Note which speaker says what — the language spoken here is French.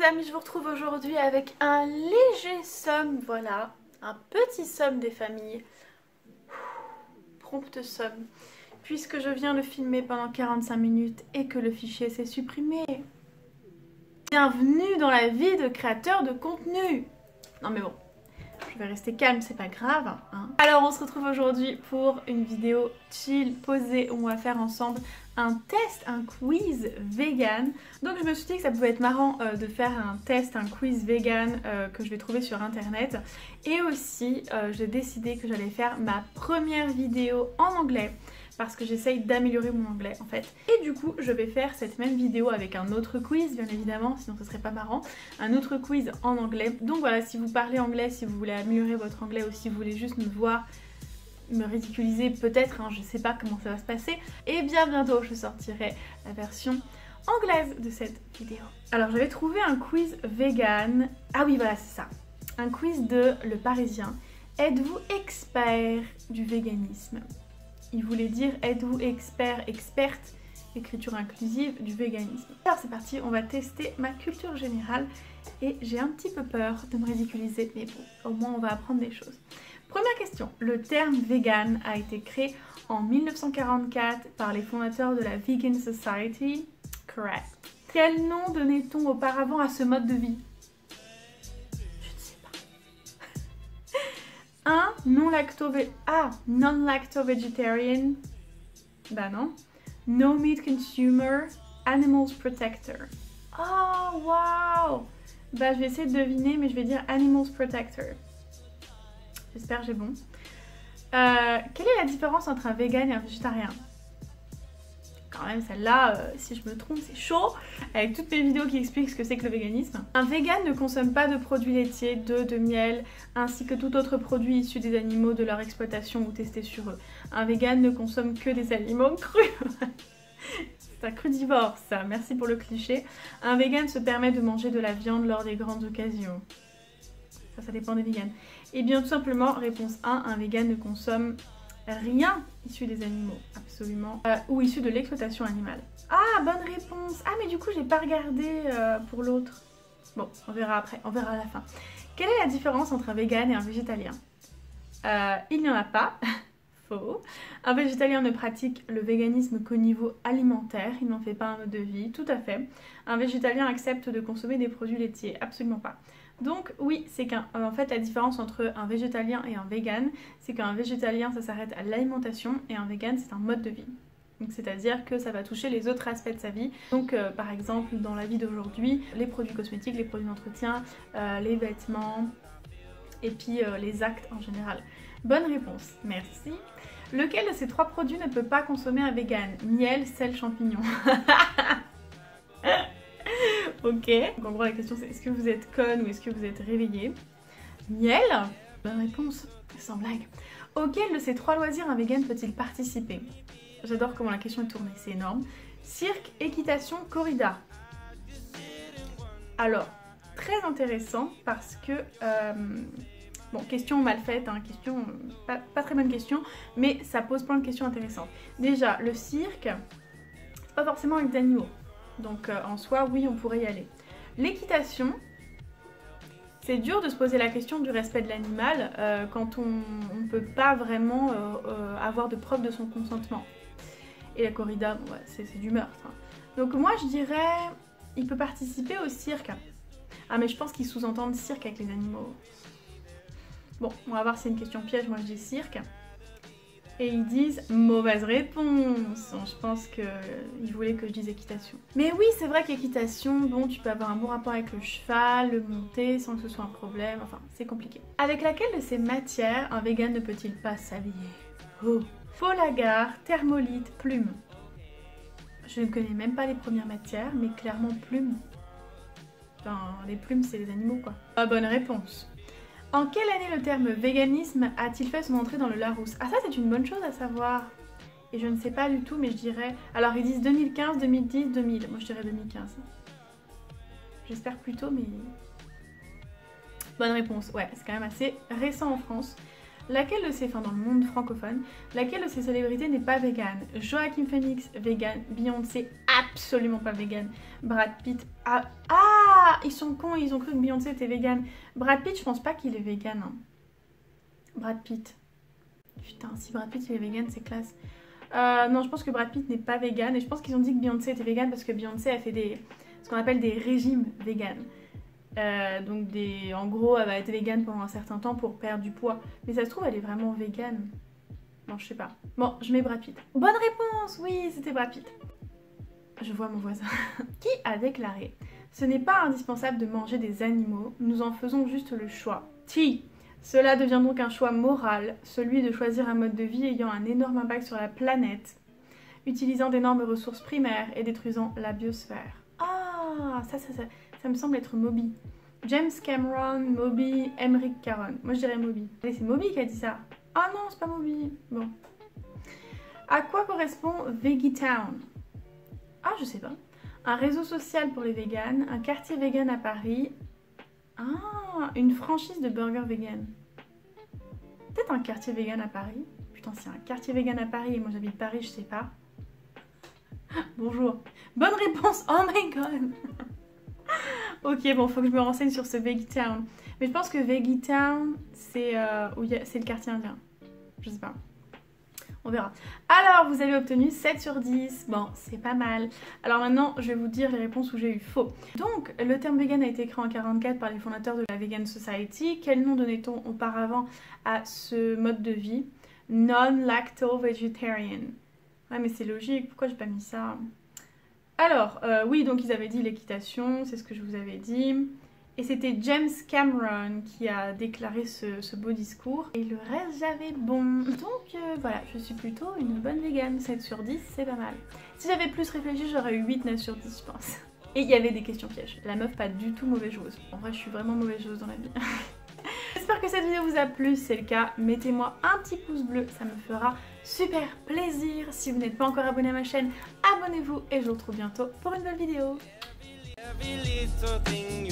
Speaker 1: amis, je vous retrouve aujourd'hui avec un léger somme, voilà, un petit somme des familles, prompte somme, puisque je viens le filmer pendant 45 minutes et que le fichier s'est supprimé. Bienvenue dans la vie de créateur de contenu. Non mais bon, je vais rester calme, c'est pas grave, hein. Alors on se retrouve aujourd'hui pour une vidéo chill, posée, où on va faire ensemble un test, un quiz vegan. Donc je me suis dit que ça pouvait être marrant de faire un test, un quiz vegan que je vais trouver sur internet. Et aussi j'ai décidé que j'allais faire ma première vidéo en anglais, parce que j'essaye d'améliorer mon anglais en fait. Et du coup je vais faire cette même vidéo avec un autre quiz bien évidemment, sinon ce serait pas marrant. Un autre quiz en anglais. Donc voilà, si vous parlez anglais, si vous voulez améliorer votre anglais ou si vous voulez juste me voir me ridiculiser peut-être, hein, je sais pas comment ça va se passer. Et bien bientôt je sortirai la version anglaise de cette vidéo. Alors j'avais trouvé un quiz vegan. Ah oui voilà c'est ça. Un quiz de Le Parisien. Êtes-vous expert du véganisme? Il voulait dire êtes-vous expert, experte, écriture inclusive, du véganisme. Alors c'est parti, on va tester ma culture générale et j'ai un petit peu peur de me ridiculiser, mais bon, au moins on va apprendre des choses. Première question, le terme vegan a été créé en 1944 par les fondateurs de la Vegan Society. Correct. Quel nom donnait-on auparavant à ce mode de vie? Je ne sais pas. 1. Non-lacto-vegetarian. Bah non. No meat consumer. Animals protector. Oh, wow. Bah je vais essayer de deviner, mais je vais dire animals protector. J'espère que j'ai bon. Quelle est la différence entre un vegan et un végétarien? Quand même celle-là, si je me trompe, c'est chaud. Avec toutes mes vidéos qui expliquent ce que c'est que le véganisme. Un vegan ne consomme pas de produits laitiers, d'œufs, de miel, ainsi que tout autre produit issu des animaux de leur exploitation ou testé sur eux. Un vegan ne consomme que des aliments crus. C'est un crudivore ça, merci pour le cliché. Un vegan se permet de manger de la viande lors des grandes occasions. Ça dépend des vegans. Et bien tout simplement, réponse 1, un vegan ne consomme rien issu des animaux, absolument, ou issu de l'exploitation animale. Ah, bonne réponse. Ah mais du coup j'ai pas regardé pour l'autre. Bon, on verra après, on verra à la fin. Quelle est la différence entre un vegan et un végétalien? Il n'y en a pas. Faux. Un végétalien ne pratique le véganisme qu'au niveau alimentaire, il n'en fait pas un mode de vie, tout à fait. Un végétalien accepte de consommer des produits laitiers, absolument pas. Donc oui, c'est qu'en fait la différence entre un végétalien et un vegan, c'est qu'un végétalien ça s'arrête à l'alimentation et un vegan c'est un mode de vie. C'est-à-dire que ça va toucher les autres aspects de sa vie. Donc par exemple dans la vie d'aujourd'hui, les produits cosmétiques, les produits d'entretien, les vêtements et puis les actes en général. Bonne réponse, merci. Lequel de ces trois produits ne peut pas consommer un vegan? Miel, sel, champignon. Ok. Donc en gros la question c'est est-ce que vous êtes conne ou est-ce que vous êtes réveillé? Miel? Bonne réponse, sans blague. Auquel de ces trois loisirs un vegan peut-il participer? J'adore comment la question est tournée, c'est énorme. Cirque, équitation, corrida. Alors, très intéressant parce que... bon, question mal faite, hein, question, pas très bonne question, mais ça pose plein de questions intéressantes. Déjà, le cirque, c'est pas forcément avec des animaux. Donc en soi, oui, on pourrait y aller. L'équitation, c'est dur de se poser la question du respect de l'animal quand on ne peut pas vraiment avoir de preuve de son consentement. Et la corrida, bon, ouais, c'est du meurtre. Hein. Donc moi, je dirais, il peut participer au cirque. Ah mais je pense qu'ils sous-entendent cirque avec les animaux. Bon, on va voir si c'est une question piège, moi je dis cirque. Et ils disent mauvaise réponse. Je pense qu'ils voulaient que je dise équitation. Mais oui, c'est vrai qu'équitation, bon, tu peux avoir un bon rapport avec le cheval, le monter sans que ce soit un problème, enfin, c'est compliqué. Avec laquelle de ces matières un vegan ne peut-il pas s'habiller? Oh. Faux agar, thermolite, plume. Je ne connais même pas les premières matières, mais clairement plume. Enfin, les plumes, c'est les animaux, quoi. Ah, bonne réponse. En quelle année le terme véganisme a-t-il fait son entrée dans le Larousse? Ah ça c'est une bonne chose à savoir. Et je ne sais pas du tout mais je dirais... Alors ils disent 2015, 2010, 2000. Moi je dirais 2015. J'espère plutôt mais... Bonne réponse. Ouais, c'est quand même assez récent en France. Laquelle de ces... Enfin dans le monde francophone. Laquelle de ces célébrités n'est pas végane? Joaquin Phoenix, vegan. Beyoncé, absolument pas vegan. Brad Pitt... Ah Ah, ils sont cons, ils ont cru que Beyoncé était vegan. Brad Pitt, je pense pas qu'il est vegan. Hein. Brad Pitt. Putain, si Brad Pitt il est vegan, c'est classe. Non, je pense que Brad Pitt n'est pas vegan. Et je pense qu'ils ont dit que Beyoncé était vegan parce que Beyoncé a fait ce qu'on appelle des régimes vegan. Donc en gros, elle va être vegan pendant un certain temps pour perdre du poids. Mais ça se trouve, elle est vraiment vegan. Bon, je sais pas. Bon, je mets Brad Pitt. Bonne réponse. Oui, c'était Brad Pitt. Je vois mon voisin. Qui a déclaré: ce n'est pas indispensable de manger des animaux, nous en faisons juste le choix. Si. Cela devient donc un choix moral, celui de choisir un mode de vie ayant un énorme impact sur la planète, utilisant d'énormes ressources primaires et détruisant la biosphère. Ah, ça me semble être Moby. James Cameron, Moby, Emmerich Caron. Moi je dirais Moby. C'est Moby qui a dit ça. Ah non, c'est pas Moby. Bon. À quoi correspond Veggie-Town? Ah, je sais pas. Un réseau social pour les véganes, un quartier vegan à Paris. Ah, une franchise de burgers vegan. Peut-être un quartier vegan à Paris. Putain, c'est un quartier vegan à Paris et moi j'habite Paris, je sais pas. Bonjour. Bonne réponse. Oh my god. Ok, bon, faut que je me renseigne sur ce Veggie-Town. Mais je pense que Veggie-Town, c'est le quartier indien. Je sais pas. On verra. Alors, vous avez obtenu 7 sur 10. Bon, c'est pas mal. Alors maintenant, je vais vous dire les réponses où j'ai eu faux. Donc, le terme vegan a été créé en 1944 par les fondateurs de la Vegan Society. Quel nom donnait-on auparavant à ce mode de vie? Non-lacto-vegetarian. Ouais, mais c'est logique. Pourquoi j'ai pas mis ça? Alors, oui, donc ils avaient dit l'équitation. C'est ce que je vous avais dit. Et c'était James Cameron qui a déclaré ce beau discours. Et le reste, j'avais bon. Donc voilà, je suis plutôt une bonne végane. 7 sur 10, c'est pas mal. Si j'avais plus réfléchi, j'aurais eu 8, 9 sur 10, je pense. Et il y avait des questions pièges. La meuf, pas du tout mauvaise joueuse. En vrai, je suis vraiment mauvaise joueuse dans la vie. J'espère que cette vidéo vous a plu. Si c'est le cas, mettez-moi un petit pouce bleu. Ça me fera super plaisir. Si vous n'êtes pas encore abonné à ma chaîne, abonnez-vous. Et je vous retrouve bientôt pour une nouvelle vidéo.